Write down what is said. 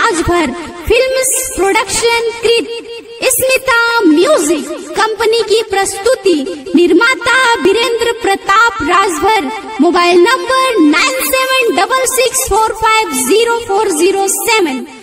Rajbhar films production कृत Smita music company की प्रस्तुति। निर्माता वीरेंद्र प्रताप राजभर। Mobile number 9766450407।